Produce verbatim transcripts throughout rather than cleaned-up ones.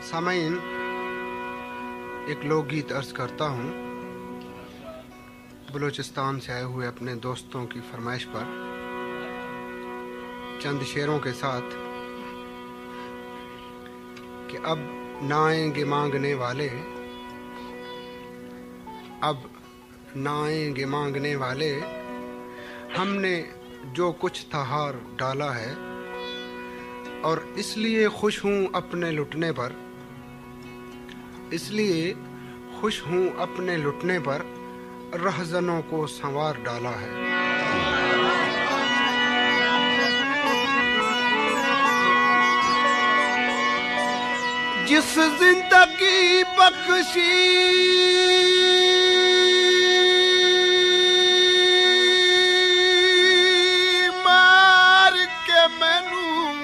सामईन, एक लोकगीत अर्ज करता हूँ बलूचिस्तान से आए हुए अपने दोस्तों की फरमाइश पर, चंद शेरों के साथ कि अब ना आएंगे मांगने वाले, अब ना आएंगे मांगने वाले, हमने जो कुछ था हार डाला है, और इसलिए खुश हूँ अपने लुटने पर, इसलिए खुश हूँ अपने लुटने पर, रहज़नों को संवार डाला है। जिस जिंदगी बख्शी मार के मैनू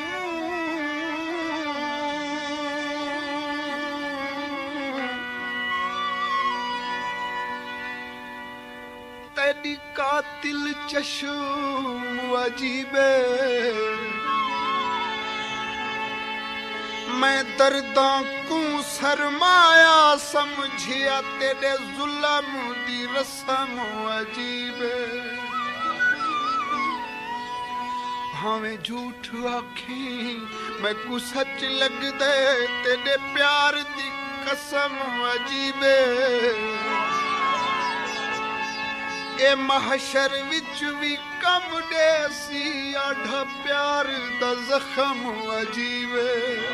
तेरी कातिल चश्म अजीबे, मैं दर्दां को सरमाया समझिया, तेरे जुल्म दी रस्म अजीबे। भावें झूठ आखी मैं को सच लग दे, तेरे प्यार दी कसम अजीबे। ए महशर विच भी कम देसी, आढ़ा प्यार दा जख्म अजीबे।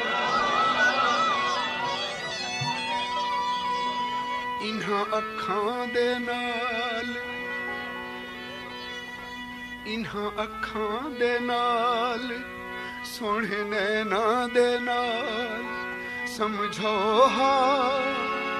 इन्हां अखां दे नाल, इन्हां अखां दे नाल, सोहणे नैना दे नाल समझो हाल,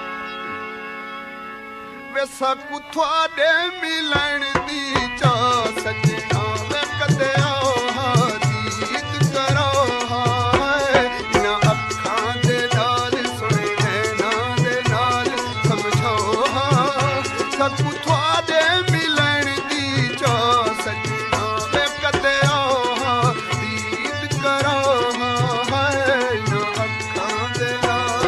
वैसा कु थोड़े मिलन दी चा सजना, वे कदे आओ दीद करो हाय। ना अखां दे नाल सुने नैना दे नाल समझो हां, सकु थोड़े मिलन दी चा सजना, वे कदे आओ दीद करो हाय। ना अखां दे नाल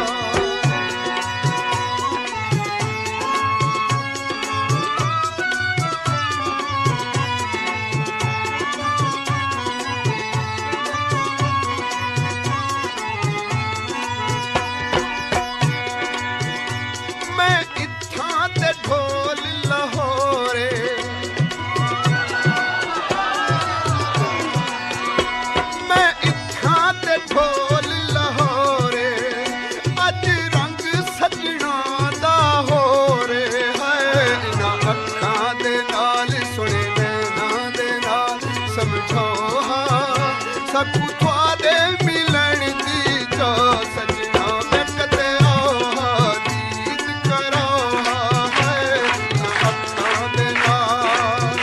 सकु थोड़े मिलन दी चा सजना, मैं कदे आओ दीद करो हाय। ना अखां दे नाल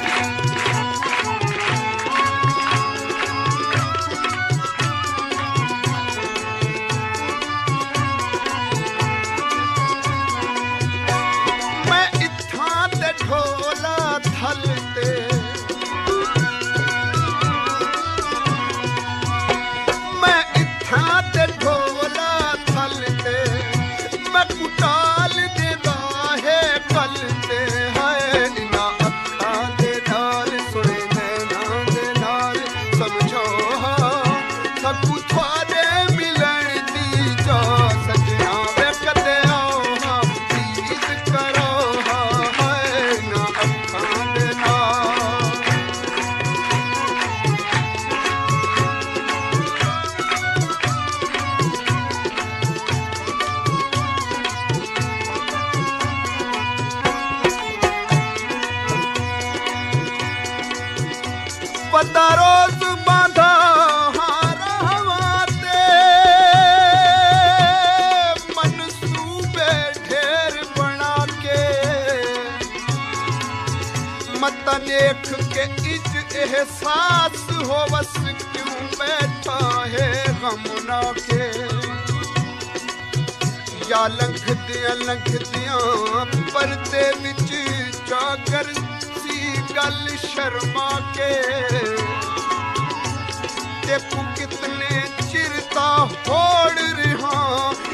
मैं इत्थां ते ढोला थल ते, पता रोज बांधा हारावाते, मनसूबे ढेर बना के, मत देख के इज एहसास हो बस क्यों बैठा है गम ना के। या लंघ दिया लंघ दिया पर्दे विच जागर गल शर्मा के, देखू कितने चिरता होड़ रहा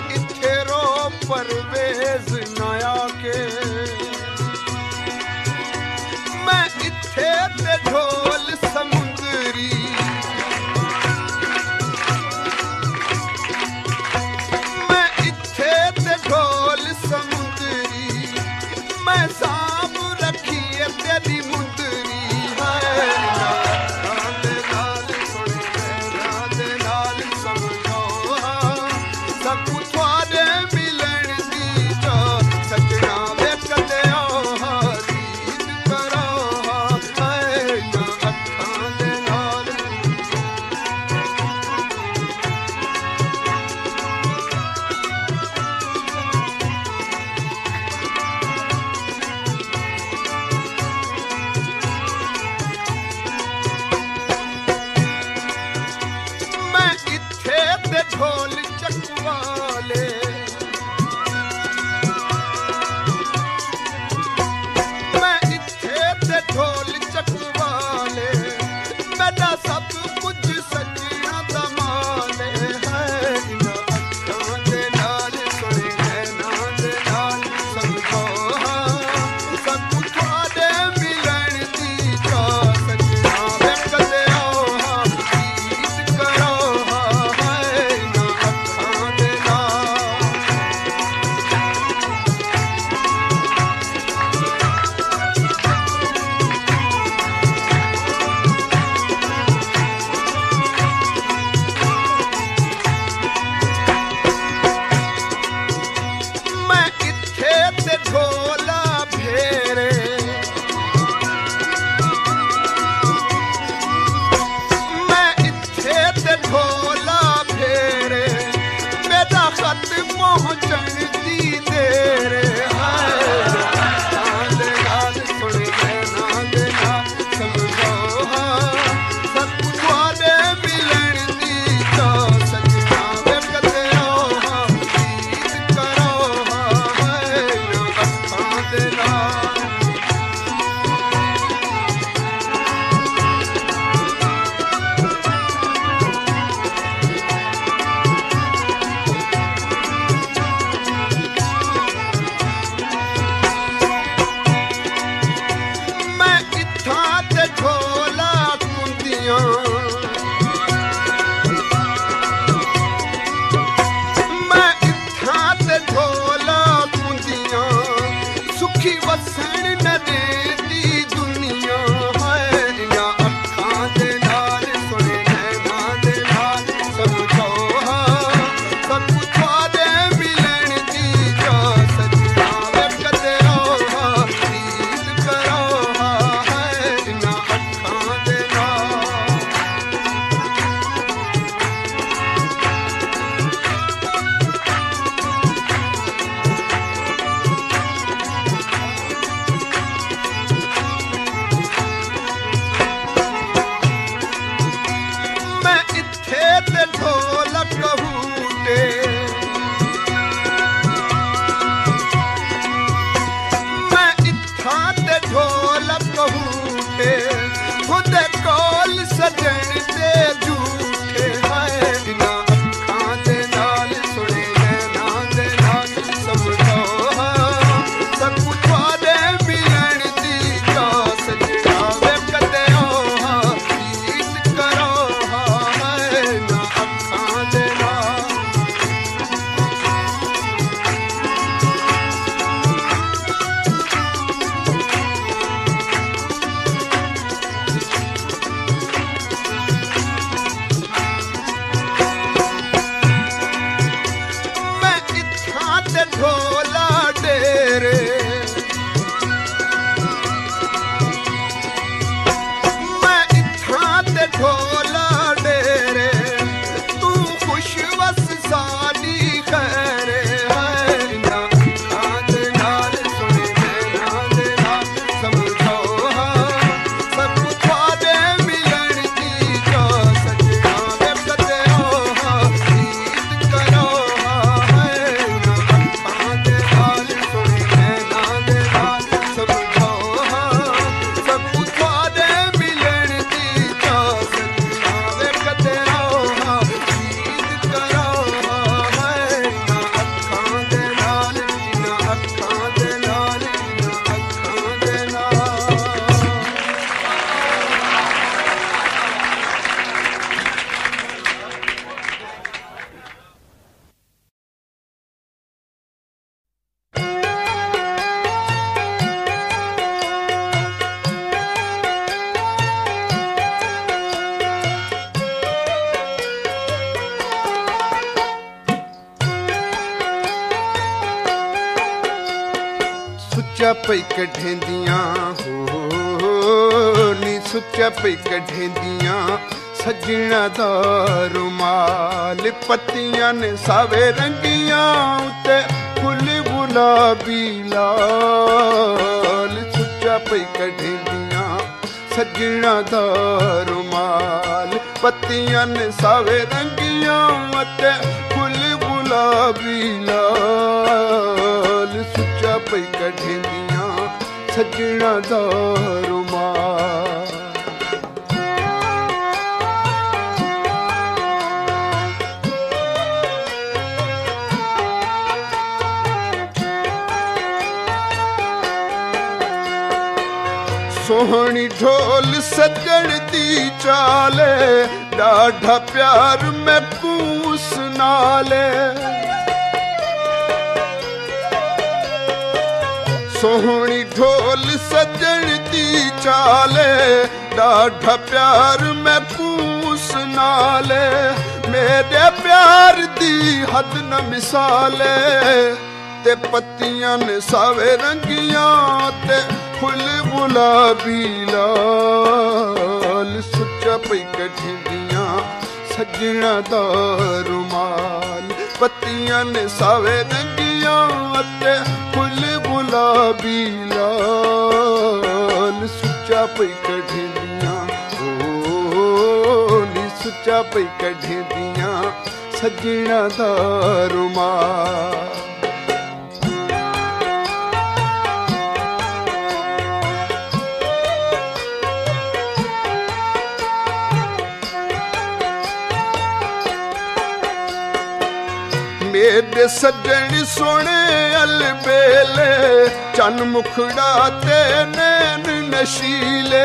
कहूटे खुद कोल सजन दे झूठे हाय बिना अखां दे नाल सुने नैना दे नाल समझो सब कुछ वादे मिलन दी जा सजना वे कदे ओ गीत करो हाय ना अखां दे नाल ढोला डेरे मैं इत्थां ते ढोला डेरे तू खुश वस साडी खैरे है ना अखां दे नाल सुने नैना दे नाल समझो सब कुछ वादे मिलन दी जा सजना वे कदे ओ गीत करो सुच्चा पई कढेंदियां हो नी सुच्चा पई कढेंदियां सजना दा रुमाल पत्तियां ने सावे रंगियां उते फुल गुलाबी लाल सुच्चा पई कढेंदियां सजना दा रुमाल पत्तियां ने सावे रंगियां उते फुल गुलाबी लाल सुच्चा पई कढेंदियां सजना दा रुमाल सोहनी ढोल सजण दी चाले डाढ़ा प्यार में कूस नाले सोहनी ढोल सजण दी चाले डाढ़ा प्यार में कूस नाले मेरे प्यार दी हद न मिसाले ते पत्तियां ने सावे रंगियां ते फुल गुलाबी लाल सुच्चा पई कढेंदियां सजना दा रुमाल पत्तियां ने सावे रंगियां ते फुल गुलाबी लाल सुच्चा पई कढेंदियां ओ नी सुच्चा पई कढेंदियां सजना दा रुमाल मेरे सजन सोने अलबेले चन मुखड़ा ते नैन नशीले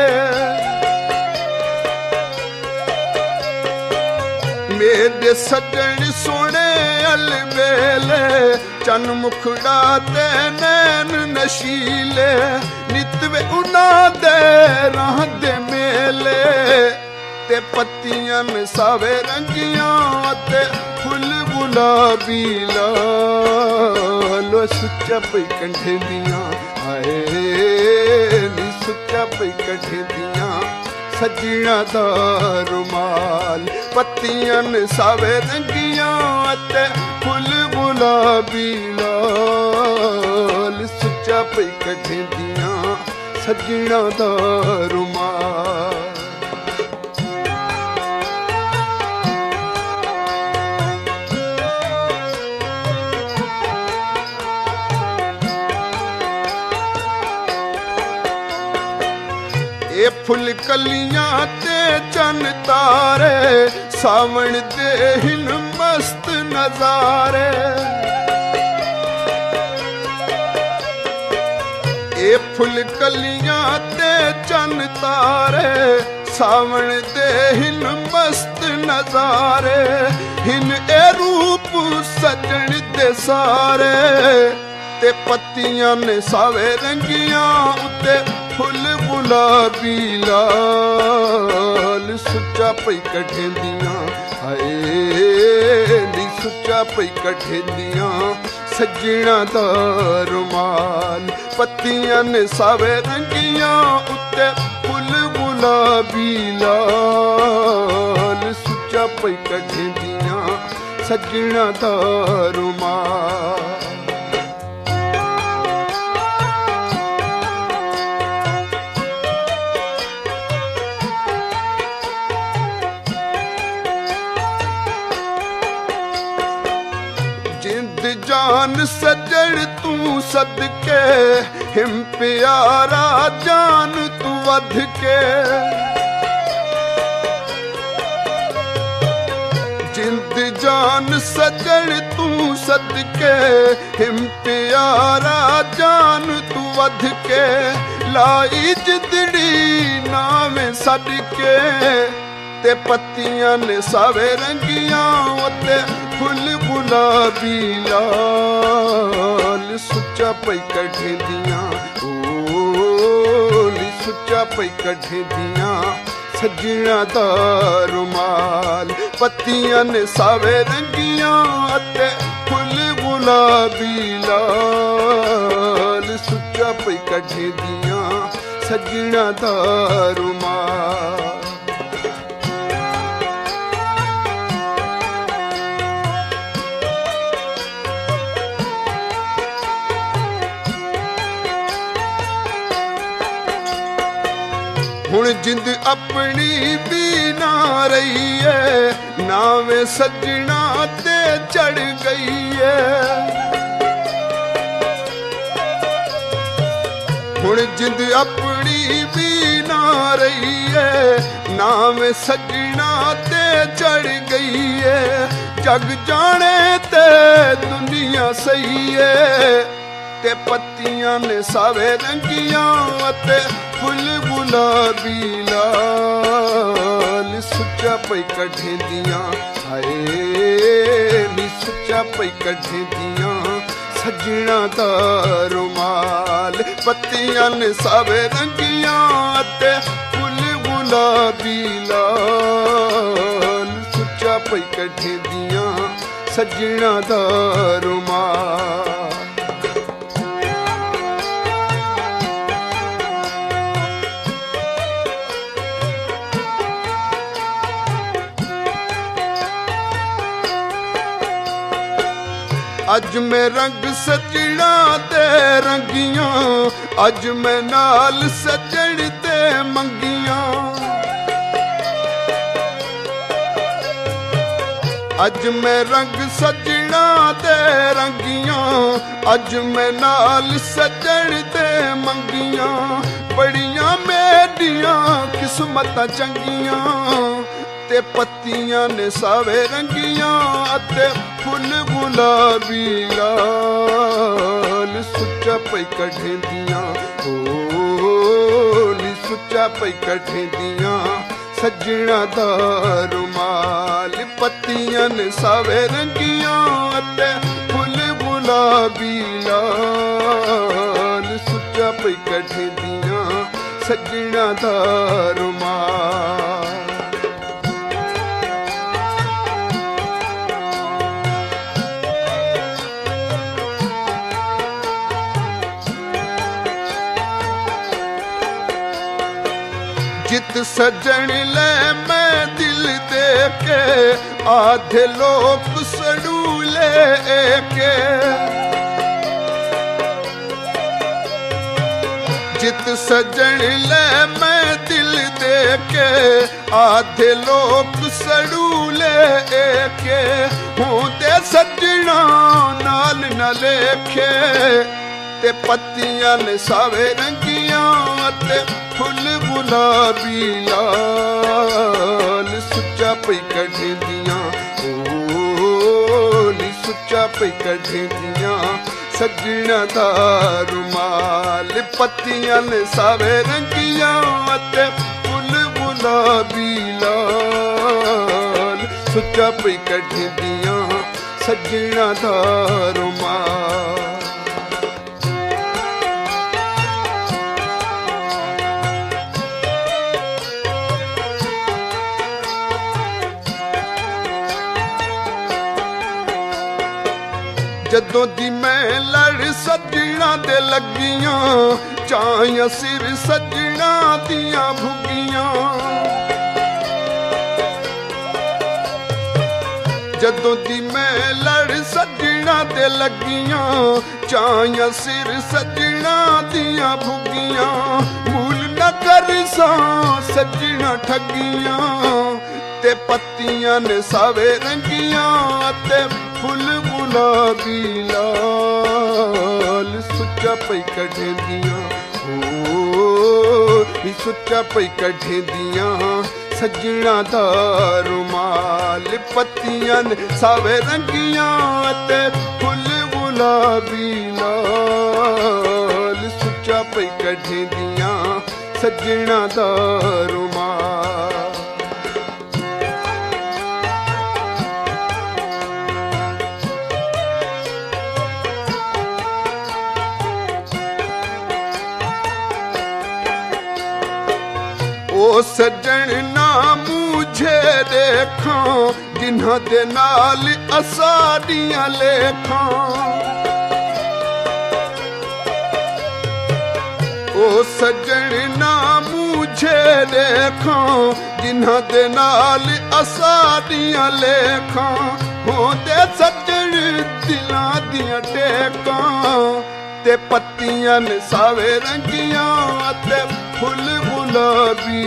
मेरे सजन सोने अलबेले चन मुखड़ा ते नैन नशीले नितवे उना दे राह दे मेले ते पत्तियां में सावे रंगियां ते फुल गुलाबी लाल सुच्चा पई कढेंदियां हाय नी सुच्चा पई कढेंदियां सजना दा रुमाल पत्तियां ने सावे रंगियां ते फुल गुलाबी लाल सुच्चा पई कढेंदियां सजना दा रुमाल ਇਹ ਫੁੱਲ ਕਲੀਆਂ ਤੇ ਚੰਨ ਤਾਰੇ, ਸਾਵਣ ਦੇ ਹਿਨ ਮਸਤ ਨਜ਼ਾਰੇ। ਇਹ ਫੁੱਲ ਕਲੀਆਂ ਤੇ ਚੰਨ ਤਾਰੇ, ਸਾਵਣ ਦੇ ਹਿਨ ਮਸਤ ਨਜ਼ਾਰੇ। ਹਿਨ ਇਹ ਰੂਪ ਸਜਣ ਦੇ ਸਾਰੇ, ਤੇ ਪੱਤੀਆਂ ਨੇ ਸਾਵੇ ਰੰਗੀਆਂ ਉੱਤੇ ਫੁੱਲ ਗੁਲਾਬੀ ਲਾਲ। ਸੁੱਚਾ ਪਈ ਕਢੇਂਦੀਆਂ ਹਾਏ ਨੀ, ਸੁੱਚਾ ਪਈ ਕਢੇਂਦੀਆਂ ਸੱਜਣਾ ਦਾ ਰੁਮਾਲ। ਪੱਤੀਆਂ ਨੇ ਸਾਵੇ ਰੰਗੀਆਂ ਉੱਤੇ ਫੁੱਲ ਗੁਲਾਬੀ ਲਾਲ। ਸੁੱਚਾ ਪਈ ਕਢੇਂਦੀਆਂ ਸੱਜਣਾ ਦਾ ਰੁਮਾਲ। ਜਾਨ ਸੱਜਣ ਤੂੰ ਸਦਕੇ, ਹਿਮ ਪਿਆਰਾ ਜਾਨ ਤੂੰ ਵਧ ਕੇ। ਜਿੰਦ ਜਾਨ ਸੱਜਣ ਤੂੰ ਸਦਕੇ, ਹਿਮ ਪਿਆਰਾ ਜਾਨ ਤੂੰ ਵਧ ਕੇ। ਲਾਈ ਜਿੰਦੜੀ ਨਾਵੇਂ ਛੱਡ ਕੇ, ਤੇ ਪੱਤੀਆਂ ਨੇ ਸਾਵੇ ਰੰਗੀਆਂ ਉੱਤੇ ਫੁੱਲ ਗੁਲਾਬੀ ਲਾਲ। ਸੁੱਚਾ ਪਈ ਕਢੇਂਦੀਆਂ ਓ ਨੀ, ਸੁੱਚਾ ਪਈ ਕਢੇਂਦੀਆਂ ਸੱਜਣਾ ਦਾ ਰੁਮਾਲ। ਪੱਤੀਆਂ ਨੇ ਸਾਵੇ ਰੰਗੀਆਂ ਅਤੇ ਫੁੱਲ ਗੁਲਾਬੀ ਲਾਲ। ਸੁੱਚਾ ਪਈ ਕਢੇਂਦੀਆਂ ਸੱਜਣਾ ਦਾ ਰੁਮਾਲ। ਹੁਣ ਜਿੰਦ ਆਪਣੀ ਵੀ ਨਾ ਰਹੀ ਏ, ਨਾਵੇਂ ਸੱਜਣਾ ਤੇ ਚੜ ਗਈ ਏ। ਹੁਣ ਜਿੰਦ ਆਪਣੀ ਵੀ ਨਾ ਰਹੀ ਏ, ਨਾਵੇਂ ਸੱਜਣਾ ਤੇ ਚੜ ਗਈ ਏ। ਜਗ ਜਾਣੇ ਤੇ ਦੁਨੀਆ ਸਹੀ ਏ, ਤੇ ਪੱਤੀਆਂ ਨੇ ਸਾਵੇ ਰੰਗੀਆਂ ਅਤੇ ਫੁੱਲ ਗੁਲਾਬੀ ਲਾਲ। ਸੁੱਚਾ ਪਈ ਕਢੇਂਦੀਆਂ ਹਾਏ ਨੀ, ਸੁੱਚਾ ਪਈ ਕਢੇਂਦੀਆਂ ਸੱਜਣਾ ਦਾ ਰੁਮਾਲ। ਪੱਤੀਆਂ ਨੇ ਸਾਵੇ ਰੰਗੀਆਂ ਅਤੇ ਫੁੱਲ ਗੁਲਾਬੀ ਲਾਲ। ਸੁੱਚਾ ਪਈ ਕਢੇਂਦੀਆਂ ਸੱਜਣਾ ਦਾ ਰੁਮਾਲ। ਅੱਜ ਮੈਂ ਰੰਗ ਸੱਜਣਾ ਤੇ ਰੰਗੀਆਂ, ਅੱਜ ਮੈਂ ਨਾਲ ਸੱਜਣ ਤੇ ਮੰਗੀਆਂ। ਅੱਜ ਮੈਂ ਰੰਗ ਸੱਜਣਾ ਤੇ ਰੰਗੀਆਂ, ਅੱਜ ਮੈਂ ਨਾਲ ਸੱਜਣ ਤੇ ਮੰਗੀਆਂ। ਬੜੀਆਂ ਮੇਰੀਆਂ ਕਿਸਮਤਾਂ ਚੰਗੀਆਂ, ਤੇ ਪੱਤੀਆਂ ਨੇ ਸਾਵੇ ਰੰਗੀਆਂ ਅਤੇ ਫੁੱਲ ਗੁਲਾਬੀ ਲਾਲ। ਸੁੱਚਾ ਪਈ ਕਢੇਂਦੀਆਂ ਓ ਨੀ, ਸੁੱਚਾ ਪਈ ਕਢੇਂਦੀਆਂ ਸੱਜਣਾ ਦਾ ਰੁਮਾਲ। ਪੱਤੀਆਂ ਨੇ ਸਾਵੇ ਰੰਗੀਆਂ ਅਤੇ ਫੁੱਲ ਗੁਲਾਬੀ ਲਾਲ। ਸੁੱਚਾ ਪਈ ਕਢੇਂਦੀਆਂ ਸੱਜਣਾ ਦਾ ਰੁਮਾਲ। ਜਿਤ ਸਜਣ ਲੈ ਮੈਂ ਦਿਲ ਦੇ ਕੇ, ਆਧੇ ਲੋਕ ਸੜੂਲੇ ਕੇ। ਜਿਤ ਸਜਣ ਲੈ ਮੈਂ ਦਿਲ ਦੇ ਕੇ, ਆਧੇ ਲੋਕ ਸੜੂਲੇ ਕੇ। ਹੁੰਦੇ ਸੱਜਣਾ ਨਾਲ ਨਾ ਲੇਖੇ, ਤੇ ਪੱਤੀਆਂ ਨੇ ਸਾਵੇ ਰੰਗੀਆਂ ते फुल गुलाबी लाल सुच्चा पई कढदियां ओ नी सुच्चा पई कढदियां सजना दा रुमाल पत्तियां ने सावे रंगियां ते फुल गुलाबी लाल सुच्चा पई कढदियां सजना दा रुमाल। जदों दी मैं लड़ सजना दे लगियां चाया सिर सजना दियां भुगियां जदों दी मैं लड़ सजना दे लगियां चाया सिर सजना दियां भुगियां भूल न कर सा सजना ठगियां ते पत्तियां ने सावे रंगियां ते फुल गुलाबी लाल सुच्चा पई कढदियां ओ नी सुच्चा पई कढदियां सजना दा रुमाल पत्तियां ने सावे रंगियां ते फुल गुलाबी लाल सुच्चा पई कढदियां सजना दा रुमाल। ओ सजन ना मुझे देखा जिन्हां दे नाल असाडियां लेखा ओ सजन ना मुझे देखा जिन्हां दे नाल असाडियां लेखा होंदे सजन दिलां दियां टेकां ते पत्तियां ने सावे रंगियां ते फुल गुलाबी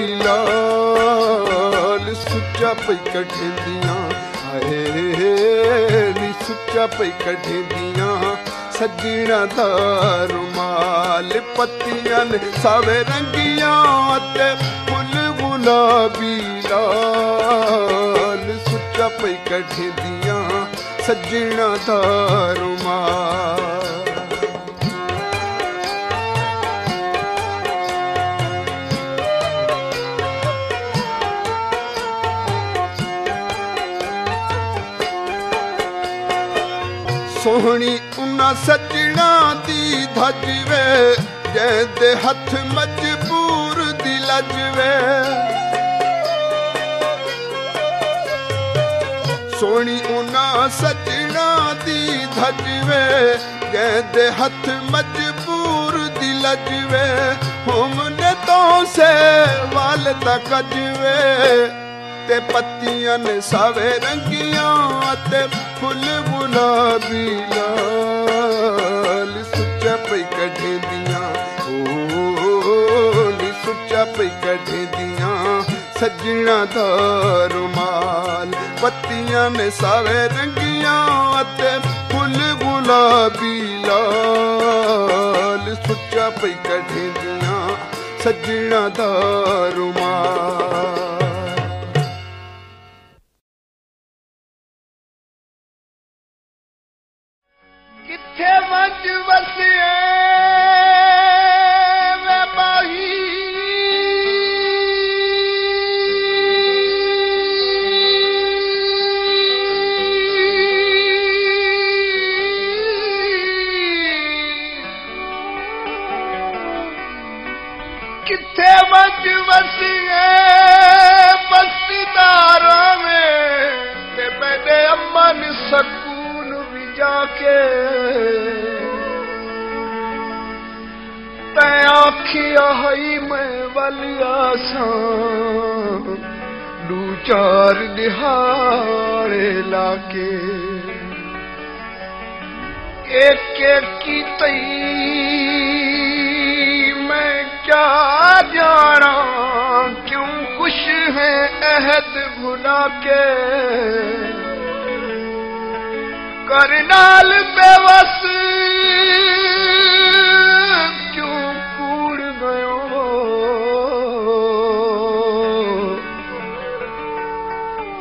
लाल सुच्चा पई कढदियां हाय नी सुच्चा पई कढदियां सजना दा रुमाल पत्तियां ने सावे रंगियां ते फुल गुलाबी लाल सुच्चा पई कढदियां सजना दा रुमाल। सोहनी उन्ना सजना दी धजवे जैदे हथ मजबूर दी लजवे सोहनी उन्ना सजना दी धजवे जैदे हथ मजबूर दी लजवे हमने तो से वाल तक अजवे ते पत्तियां ने सावे रंगियां ते फुल गुलाबी लाल सुच्चा पई कढदियां ओ नी सुच्चा पई कढदियां सजना दा रुमाल पत्तियां ने सावे रंगियां ते फुल गुलाबी लाल सुच्चा पई कढदियां सजना दा रुमाल। किथे मंज वसिए वे माही किथे मंज वसिए बस्तीदारां में ते मैंने अमन सकून भी जाके तै आखिया हई मैं वलिया सा दू चार दिहाड़े लाके एक एक की तई मैं क्या जाना क्यों खुश है अहद भुला के करनाल बेवस क्यों कूड़ गयो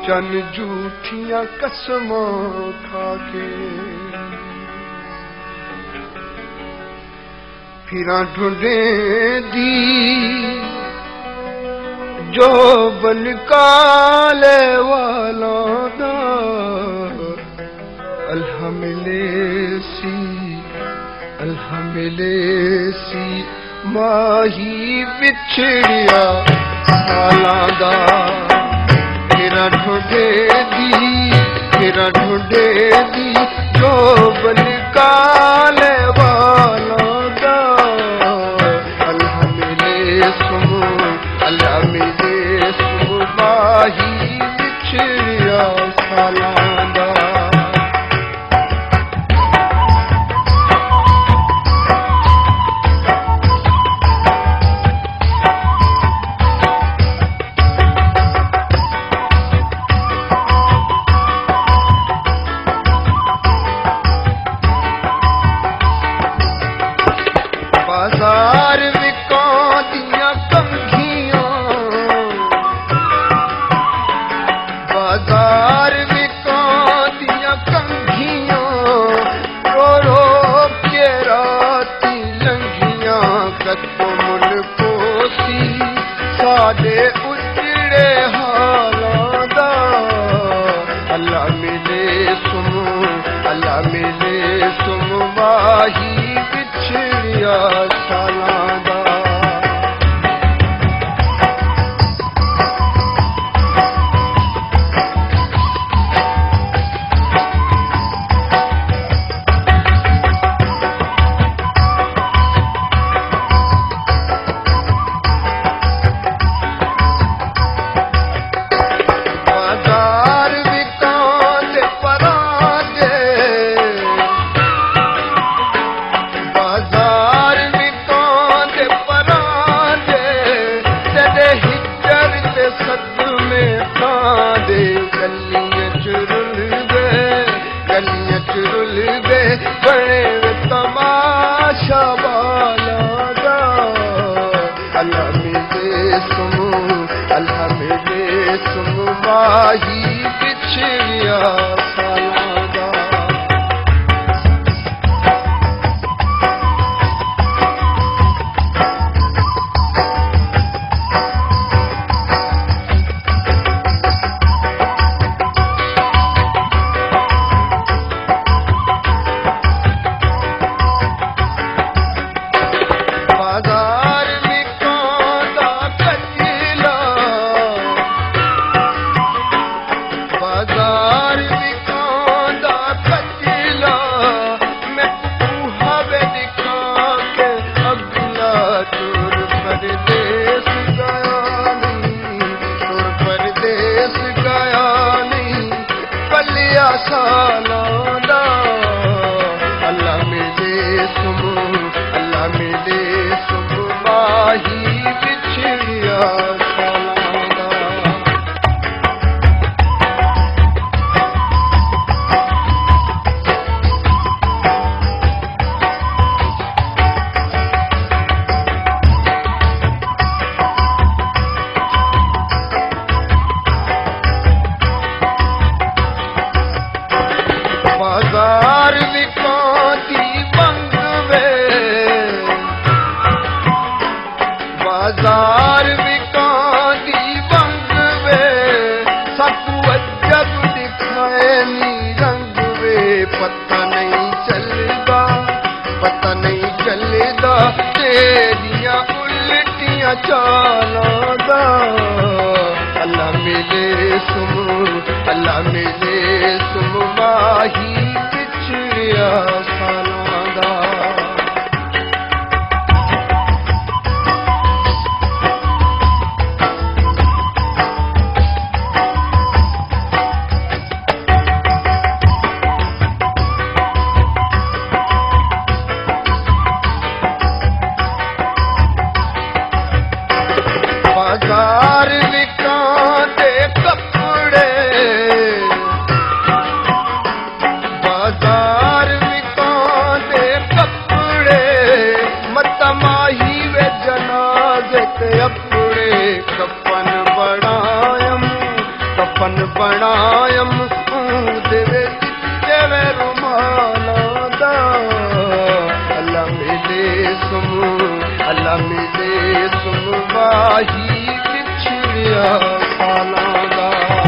चन झूठियां कसमां खाके फिरां ढूंढे दी जो बन काले वाला दा अल्लाह मिले सी अल्लाह मिले सी माही बिछड़िया सालां दा फिरां ढूंढे दी फिरां ढूंढे दी जो बन काले वाला दा अल्लाह मिले सुम अल्लाह मिले सुम माही बिछड़िया सालां दा बाजार विकां दियां कंघियां बाजार विकां दियां कंघियां रो रो के राती लंघियां कतो मुल्को सी साडे उजड़े हालां दा अल्लाह मिले सुम अल्लाह मिले सुम वाही बिछड़िया सालां दा बाजार विकां दे परां दे बाजार विकां दे परां दे तेरे हिजर ते सदमे खां दे गलियां च रुल गए गलियां च रुल गए बने वे तमाशा वाला दा अल्लाह मिले सुम अल्लाह मिले सुम माही बिछड़िया सालां दा बाजार विकां दा कचला बाजार विकां दा कचला मैं तू हवे दिखा के अगला तुर परदेस गया नहीं तुर परदेस गया नहीं पलिया सालां दा अल्लाह मिले सुम अल्लाह मिले सुम माही बिछड़िया सालां दा बाजार विकां दी मंग वे बाजार विकां दी मंग वे सकू अजब दिखाए नी रंग वे पता नहीं चलदा पता नहीं चलदा तेरियां उल्टियां चालां दा अल्लाह मिले सुम अल्लाह मिले सुम माही बिछड़िया सालां दा बाजार विकां दे कपड़े बाजार विकां दे कपड़े मत माही वे जनाजे ते अपने कफन बनायम कफन बनायम देवे देवे रुमाला दा अल्लाह मिले सुम अल्लाह मिले सुम वाही बिछड़िया सालां दा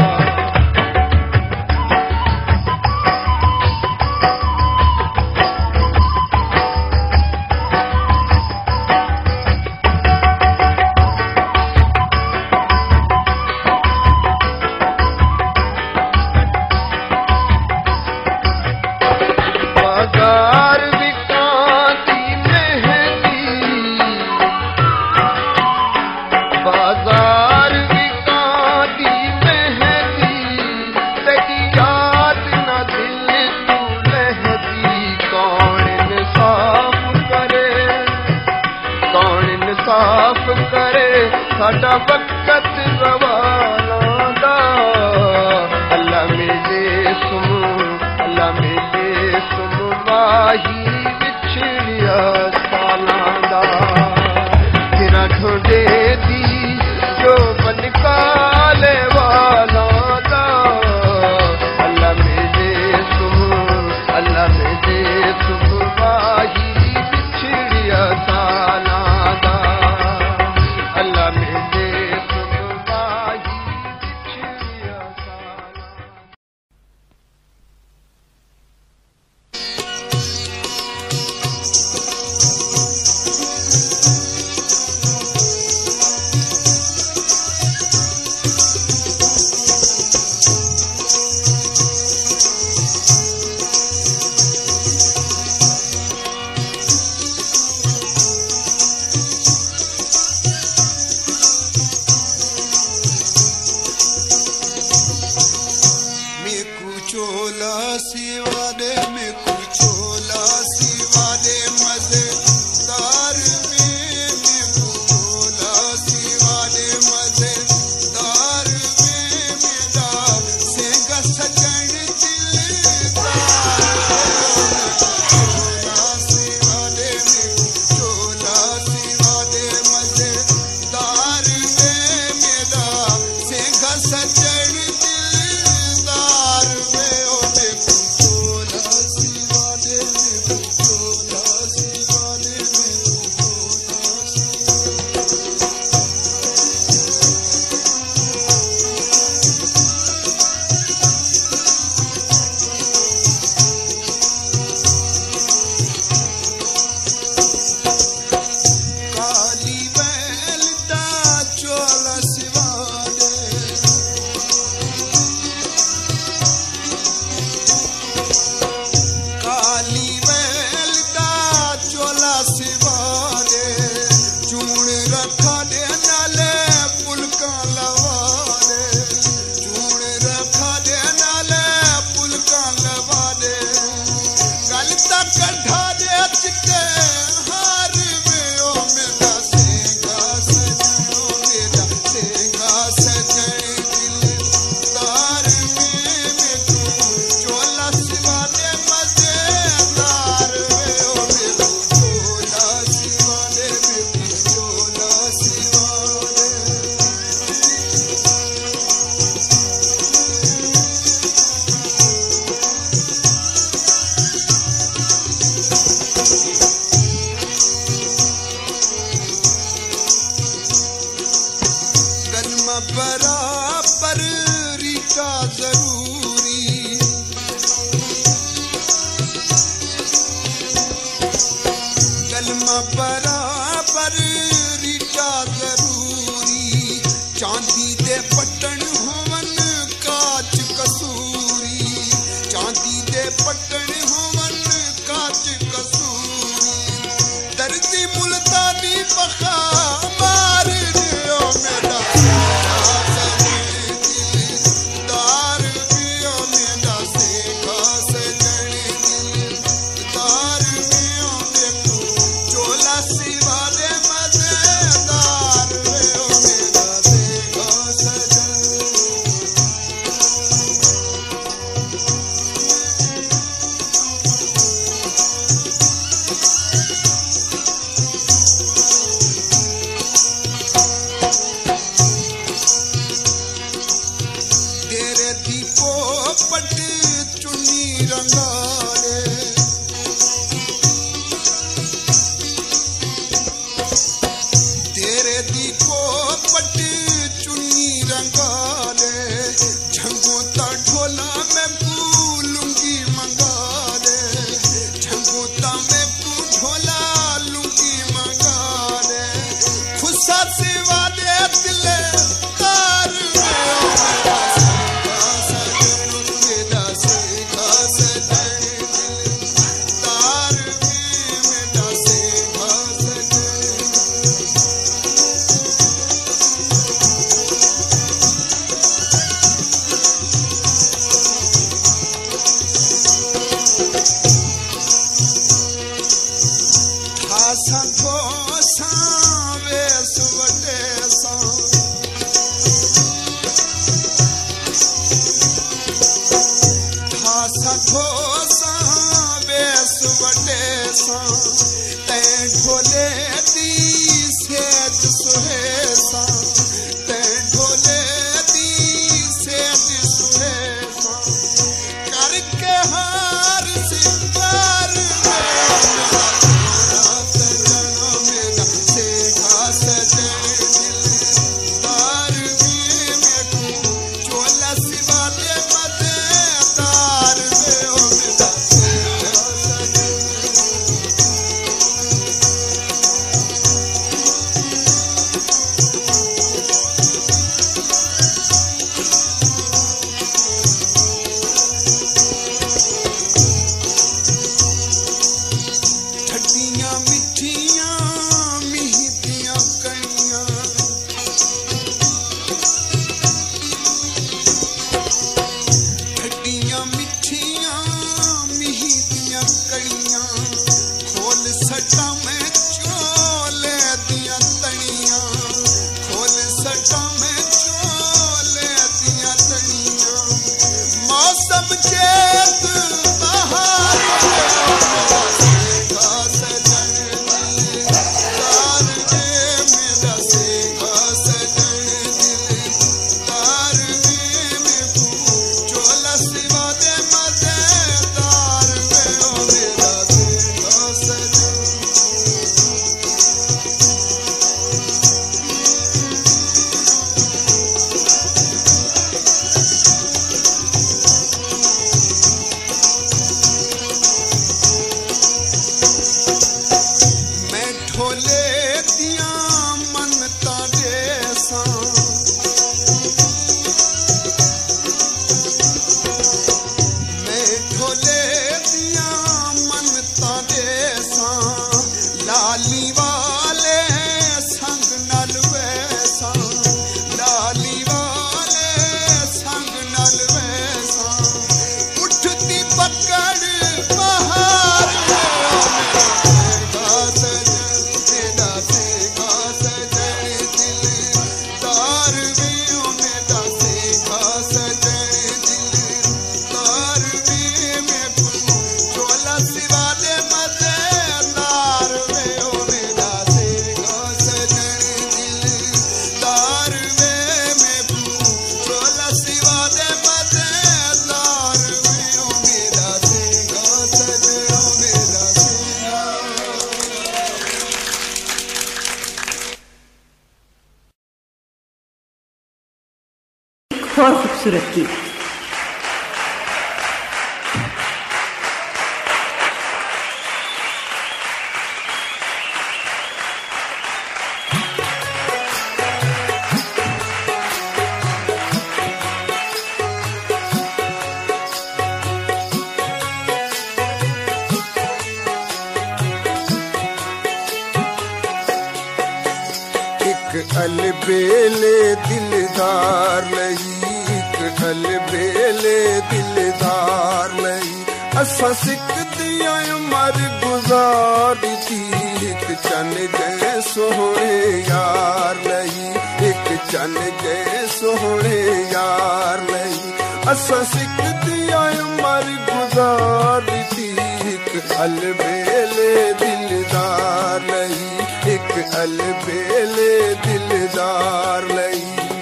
साडा वक्त रवाना दा अल्लाह मिले सुम अल्लाह मिले सुम वाही बिछड़िया सालां दा तेरा ढूंढे दी जो बनकाले वाला दा अल्लाह मिले सुम अल्लाह मिले सुम वाही बिछड़िया सालां दा अल्लाह मिले सुम वाही बिछड़िया सालां बराबर रिका जरूरी चांदी दे पट्टन होवन काच कसूरी चांदी दे पट्टन होवन काच कसूरी दर्दी मुल्तानी बखा मार दियो मेरा और खूबसूरत की। अलबेले दिलदार लई, एक अलबेले दिलदार लई, असा सिकदियां उमर गुजारी थी, एक चन गए सोहने यार लई, एक चन गए सोहने यार लई, असा सिकदियां उमर गुजारी थी, एक अलबेले दिलदार लई, एक अलबेले दिलदार लई।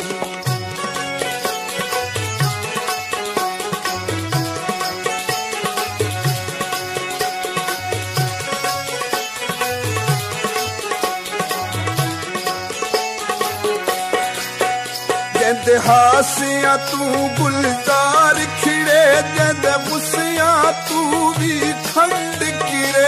जद हासिया तू गुलजार खिड़े, जद मुसिया तू भी खंड किरे,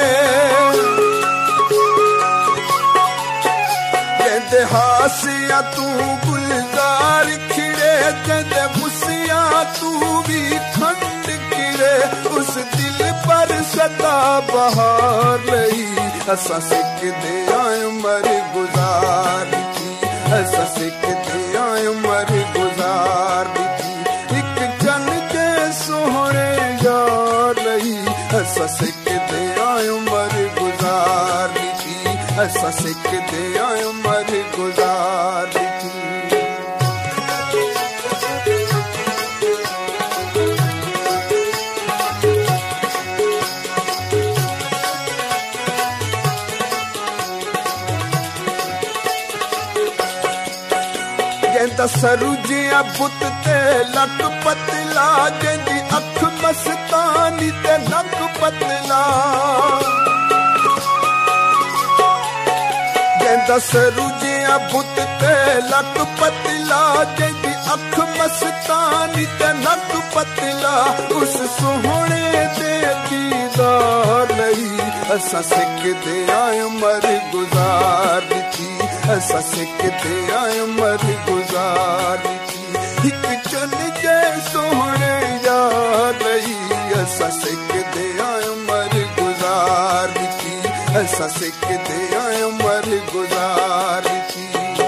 हासिया तू गुलजार खिड़े, जद मुसिया तू भी खंड किरे, उस दिल पर सदा बहार लई, असा सिकदे आए उमर गुजार थी, असा सिकदे आए उमर गुजार थी, एक जन के सोहने यार लई, असा सिकदे आए उमर गुजार थी, असा सिकदे आए उमर गुजार थी। सरुजिया पुत ते लक पतला, जंदी अख मस्तानी ते नक पतला, जंदा सरुजिया पुत ते लक पतला, जंदी अख मस्तानी ते नक पतला, उस सोहने दे दीदार लई, असा सिकदे आए उमर गुजार थी, असा सिकदे आए उमर गुजार थी, एक चन जे सोहने यार लई, असा सिकदे आए उमर गुजार थी, असा सिकदे आए उमर गुजार थी।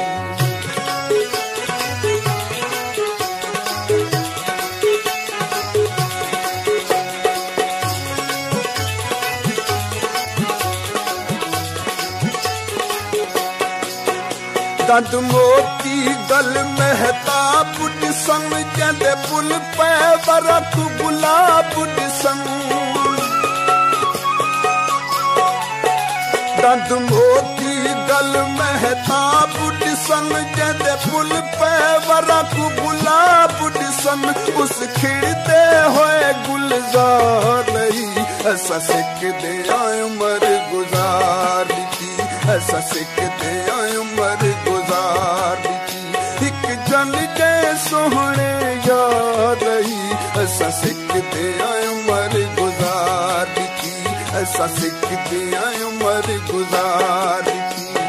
दंद मोती गल महताब संग, जद पुल पे बरक गुलाब संग, दंद मोती गल महताब संग, जद पुल पे बरक गुलाब संग, उस खिड़ते होए गुलजार लई, असा सिकदे आए उमर गुजार थी, असा सिकदे आए उमर गुजार थी, एक जन जे सोहने यार लई, असा सिकदे आए उमर गुजार थी, असा सिकदे आए उमर गुजार थी।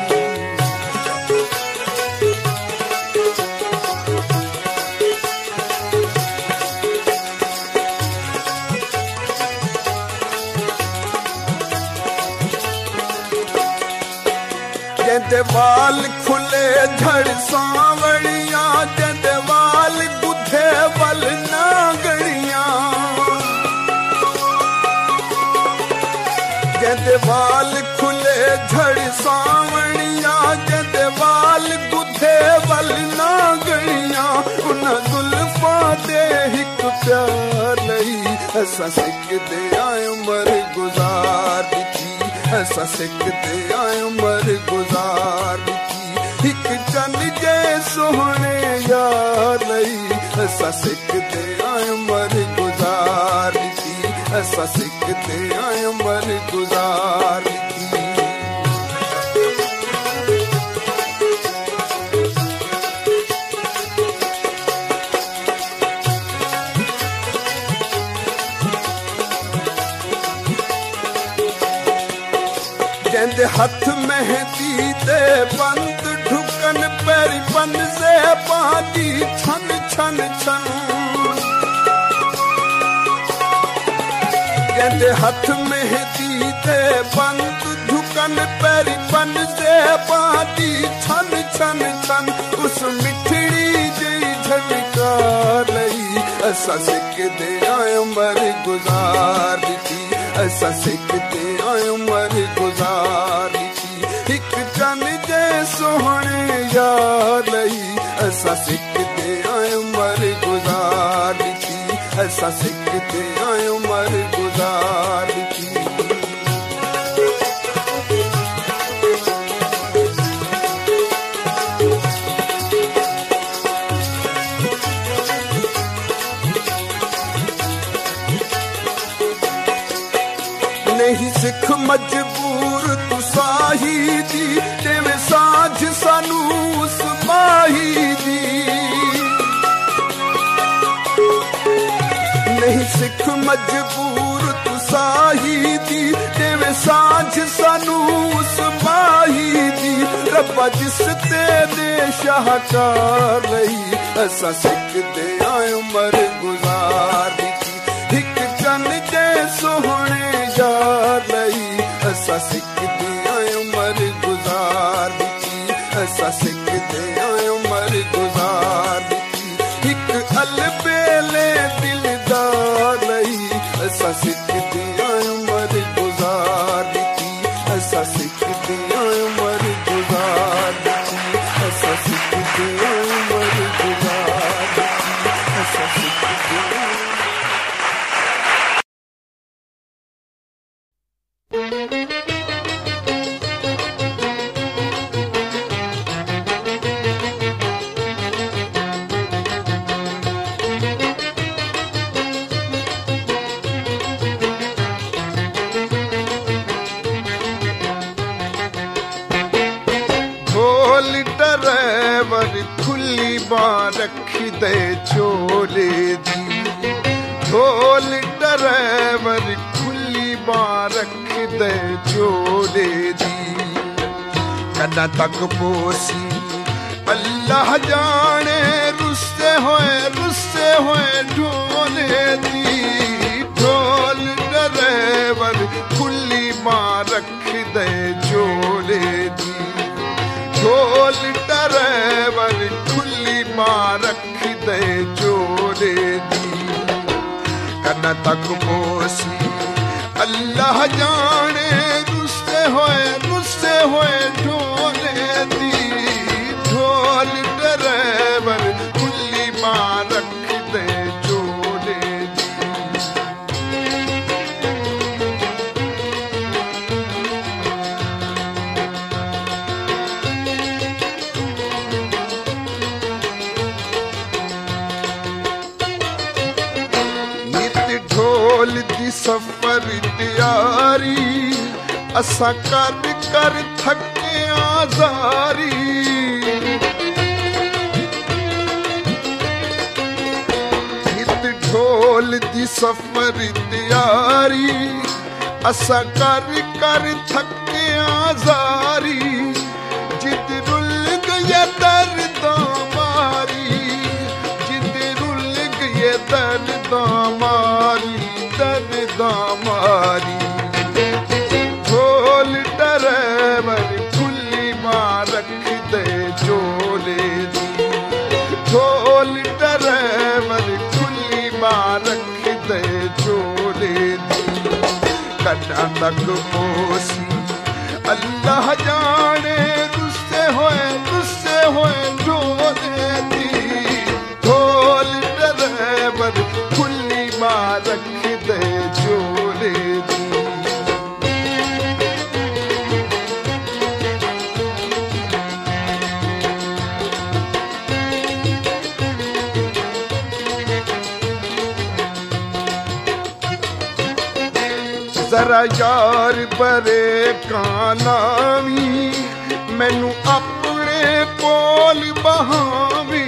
जद वाल खुले झड़ सांवड़िया, जद वाल गुथे वल नागड़िया, जद वाल खुले झड़ सांवड़िया, जद वाल गुथे वल नागड़िया, उन जुल्फा दे हिक प्यार लई, असा सिकदे आए उमर गुजार थी, असा सिकदे आए उमर गुजार थी, एक चन जे सोहने यार लई, असा सिकदे आए उमर गुजार थी, असा सिकदे आए उमर गुजार थी। कहते हथ मेहंदी दे बंद ढुकन पैरी बन से पादी छन छन छन कहते हथ मेहंदी दे बंद ढुकन पैरी बन से पादी छन छन छन उस मिठड़ी जी झटका लई असा सिखदे आए उमर गुजार दी असा सिखदे आए उमर गुजार दी एक चन जे सोहणे यार लई असा सिखदे आए उमर गुजार दी असा सिखदे आए उमर गुजार दी नहीं सिख मजबूर तू साही दी तेवे साझ सानू उस माही दी नहीं सिख मजबूर तू साही दी तेवे साझ सानू उस माही दी रब्बा जिस तेरे शाहकार लई असा सिख दे आए उमर गुजार दी एक चन जे सोहणे यार लई असा सिखदे आए उमर गुजार दी असा सिखदे आए उमर गुजार दी एक अलबेले दिलदार लई असा सिखदे आए उमर गुजार दी असा सिखदे आए उमर गुजार दी असा सिखदे आए उमर गुजार दी असा सिखदे रखी दे चोले दी ढोल ड्राइवर खुली बार रखी दे चोले दी कदा तक पोसी अल्लाह जाने रुस्से होए रुस्से होए ढोले दी ढोल ड्राइवर खुली बार रखी दे चोले दी ढोल ड्राइवर खुली मां रख दे चोले दी कना तक पोसी अल्लाह जाने रुस्से होए रुस्से होए ढोले दी ढोल ड्राइवर खुली मां रख दे चोले दी ढोल दी सफर तैयारी असा कर कर थके आजारी नित ढोल दी सफर तैयारी असा कर कर थके आजारी जिद रुल गया दर्द मारी जिद रुल गया दर्द मारी दर्द मारी ढोल ड्राइवर खुली मां रख दे चोले दी ढोल ड्राइवर खुली मां रख दे चोले दी कटा तक पोसी अल्लाह जाने रुस्से होए रुस्से होए ढोले दी ढोल ड्राइवर खुली मां रख दे चोले दी जरा यार बरे कानावी मैनू अपने कोल बहावी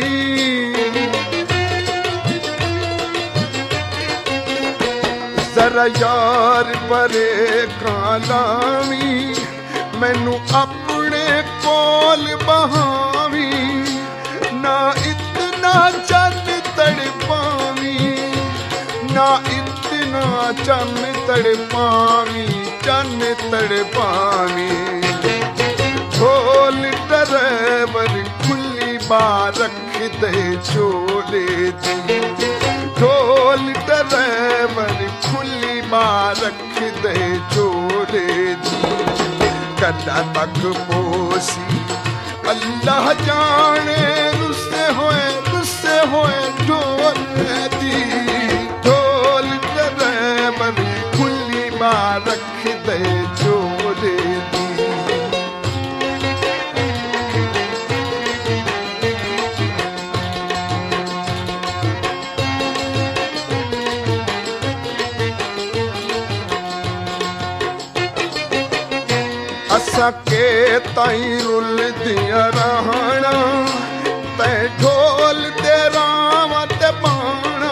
जरा यार बरे कानावी मैनू अपने कोल बहावी, ना इतना चन्न तड़पावी, ना इतना चन्न तड़पावी, चन्न तड़पावी। ढोल ड्राइवर खुली बार रख दे चोले दी, ढोल ड्राइवर खुली बार रख दे चोले दी। कदा तक पोसी अल्लाह जाने, रुस्से होए रुस्से होए ढोल दी, ढोल ड्राइवर खुली बार रख दे चोले दी। असा के ताई रुल दिया रहना, तै ढोल दे रावा ते बाणा।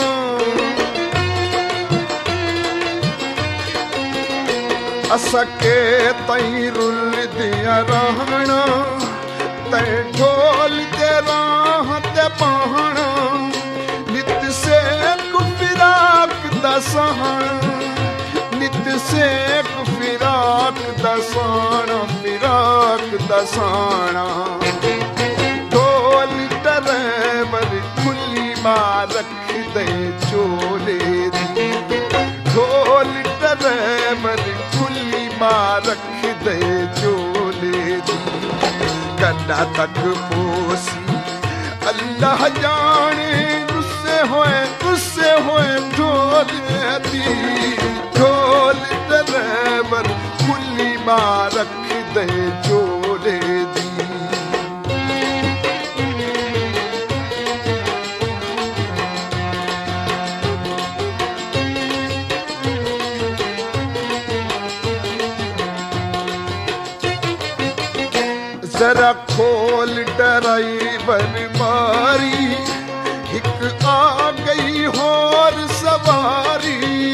असा के ताई रुल दिया रहना, तै ढोल दे राह ते बाणा। नित से कुफिराक दा सहाना, नित से फिराक दसाना, फिराक दसाना। ढोल ड्राइवर खुली बार रख दे चोले दी, ढोल ड्राइवर खुली बार रख दे चोले दी। कदा तक पोसी अल्लाह जाने, रुस्से होए रुस्से होए ढोल दी, ढोल ड्राइवर खुली बार रख दे चोले दी। जरा खोल ड्राइवर मारी, एक आ गई होर सवारी।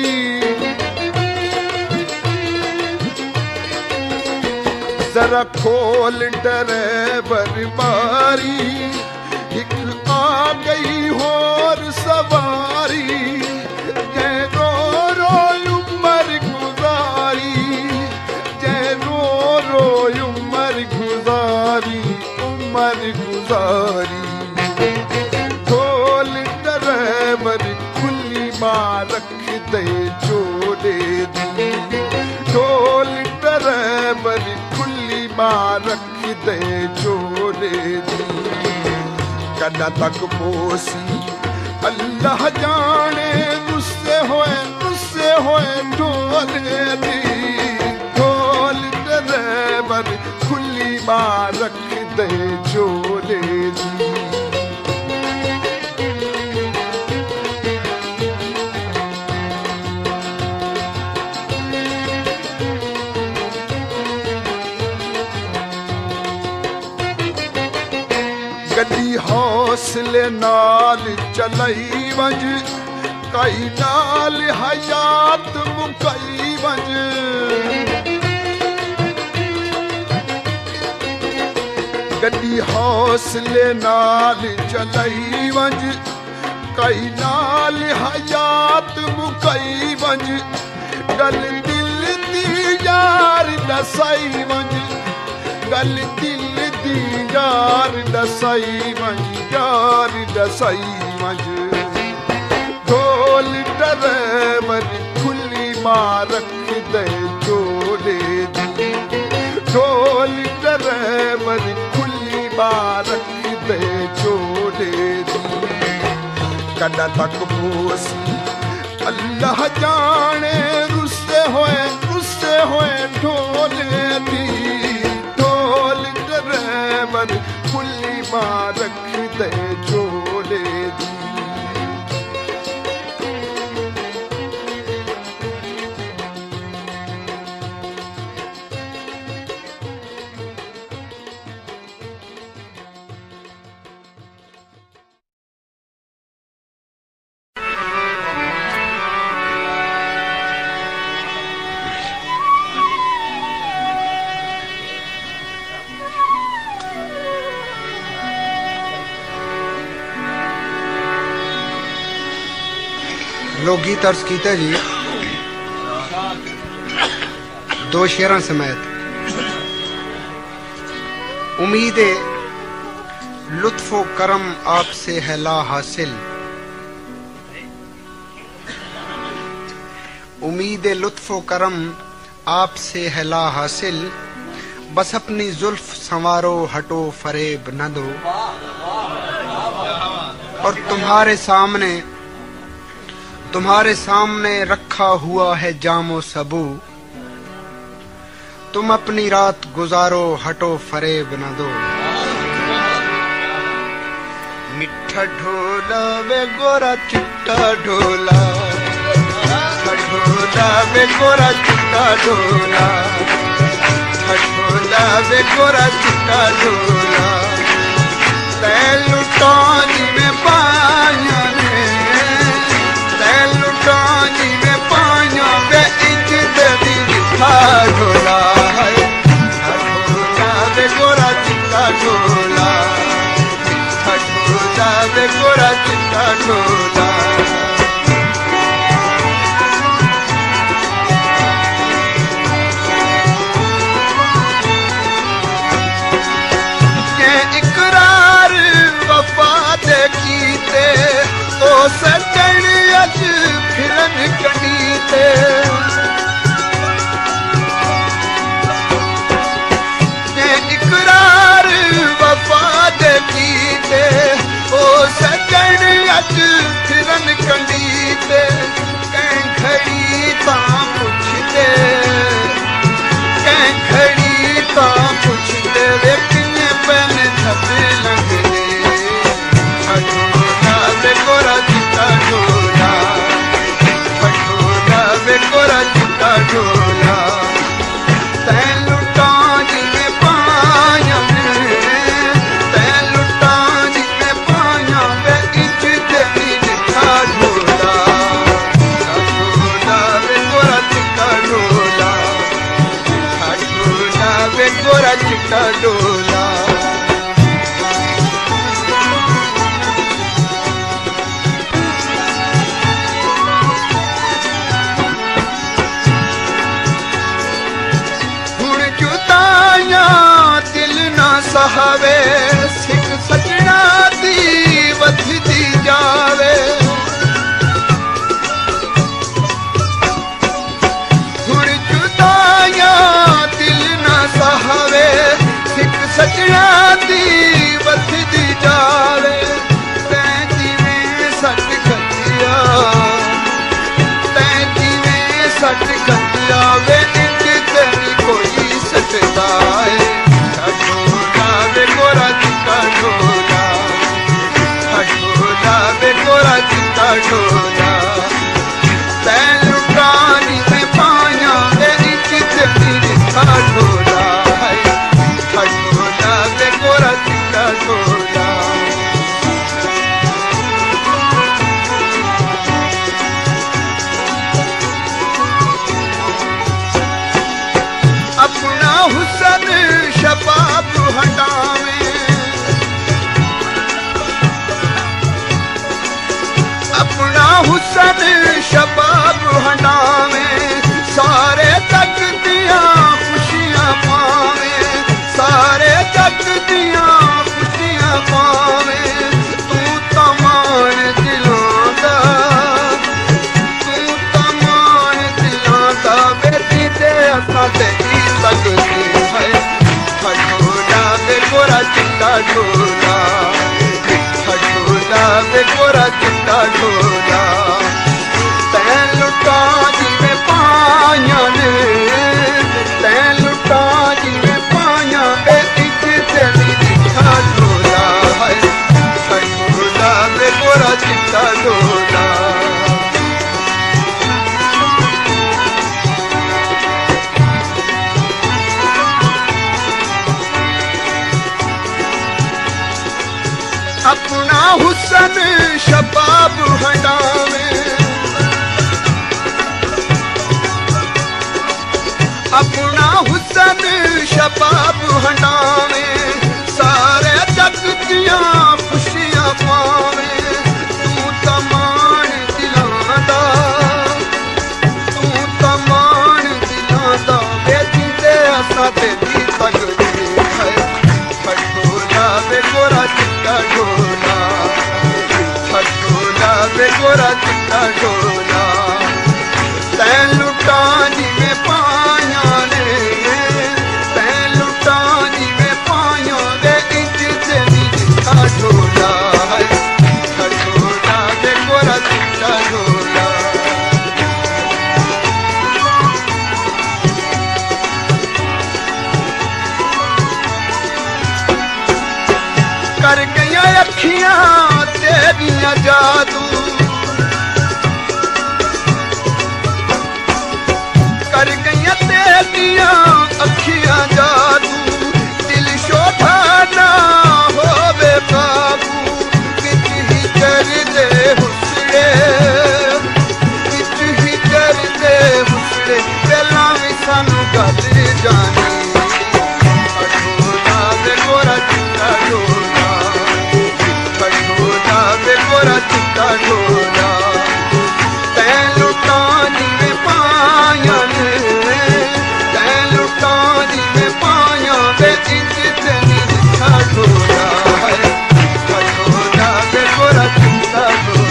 जरा खोल ड्राइवर मारी, एक आ गई होर सवारी। जय रो रो उम्र गुजारी, जय रो रो उम्र गुजारी, उम्र गुजारी। ढोल ड्राइवर खुली बार रख दे चोले दी, ढोल ड्राइवर खुली बार रख दे चोले दी। कदा तक पोसी अल्लाह जाने, रुस्से होए रुस्से होए ढोले दी, ढोल ड्राइवर खुली बार रख दे चोले दी। गड्डी हौसले नाल चलई वंज, कई नाल हयात मुकई वंज। गड्डी हौसले नाल चलई वंज, कई नाल हयात मुकई वंज। गल दिल दी यार दसाई वंज, गल दिल दी यार दसाई वंज, यार दसाई वंज। ढोल ड्राइवर खुली बार रख दे चोले दी, ढोल ड्राइवर खुली बार रख दे चोले दी। कदा तक पोसी अल्लाह जाने, रुस्से होए रुस्से होए ढोले दी, ढोल ड्राइवर खुली बार रख दे चोले दी। लोग गीत अर्ज कीते जी दो शेरां समेत। उम्मीद लुत्फो करम आपसे है ला हासिल, उम्मीद लुत्फो करम आपसे है ला हासिल, बस अपनी जुल्फ संवारो हटो फरेब न दो। और तुम्हारे सामने तुम्हारे सामने रखा हुआ है जामो सबू, तुम अपनी रात गुजारो हटो फरेब न दो। मिठा ढोला वे गोरा चिट्टा ढोला, ढोला वे गोरा चिट्टा ढोला, ढोला वे गोरा चिट्टा ढोला, तै लुटानी में पाया ने, तै लुटानी में पाया वे इंच तेरी मिठा ढोला, ढोला वे गोरा चिट्टा ढोला, ढोला वे गोरा चिट्टा ढोला। तो सजन अज फिरन कनीते, इकरार वफा दे कीते, ओ सजन अज फिरन कनीते, कैं खड़ी तां पुछदे, कैं खड़ी तां पुछदे वे किने पैन छप लंघदे। गोरा चिट्टा ढोला, ढोला वे गोरा चिट्टा ढोला, तै लुटानी में पाया तै लुटानी में पाया वे इंच तेरी मिठा ढोला, ढोला वे गोरा चिट्टा ढोला, ढोला वे गोरा चिट्टा ढोला। सहावे सिख सजना दी वधदी जावे, हुण जुदाइयां दिल ना सहावे सिख सजना दी वधदी जावे। तैं जिवें सट खतिया, तैं जिवें सट खतिया वे इंज तेरी कोई सटदा है। गोरा चिट्टा ढोला, ढोला वे गोरा चिट्टा ढोला, तै लुटानी में पाया वे इंच तेरी मिठा ढोला, ढोला वे गोरा चिट्टा ढोला। अपना हुस्न शबाब हटावे, अपना हुस्न शबाब हटावे, सारे जग दियां खुशियां पावे, सारे जग दियां खुशियां पावे। तू तमान दिलां दा, तू तमान दिलां दा, बेटी ते असां ते जी सकदे है। ढोला वे गोरा चिट्टा ढोला, ढोला वे गोरा चिट्टा ढोला, तै लुटानी में पाया ने, तै लुटानी में पाया वे इंच तेरी मिठा ढोला, ढोला वे गोरा चिट्टा ढोला। अपना हुस्न शबाब हटावे, अपना हुस्न शबाब हटावे, सारे जग दियां खुशियां पावे। तू तमान दिलां दा, गोरा चिट्टा ढोला तै लुटा जिवें पाया ने तै लुटा जिवें पाया दे इंच ते नी चिट्टा ढोला चिट्टा ढोला दे गोरा चिट्टा ढोला कर गया अखियां तेरियां जादू कर गया तेरियां अखियां जादू दिल शोभा ना होवे काबू बिच ही कर दे हुसड़े बिच ही कर दे हुसड़े पहला भी सानू गल जानी ढोला दे गोरा चिट्टा ढोला गोरा चिट्टा ढोला तै लुटा जिवें पाया ने तै लुटा जिवें पाया दे इंच ते नी चिट्टा ढोला चिट्टा ढोला दे गोरा चिट्टा ढोला